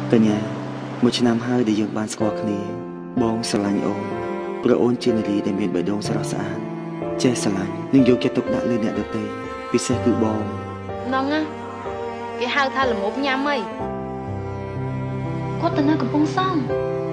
កញ្ញាមួយឆ្នាំហើយដែលយើងបានស្គាល់គ្នាបងស្រឡាញ់អូនព្រោះអូនជានារីដែលមានបេះដូងស្រស់ស្អាតចេះស្រឡាញ់និងយកចិត្តទុកដាក់លើអ្នកដទៃពិសេសគឺបងហ្នឹងណាគេហៅថាល្មមញ៉ាំអីគាត់ទៅនៅកំពង់សោម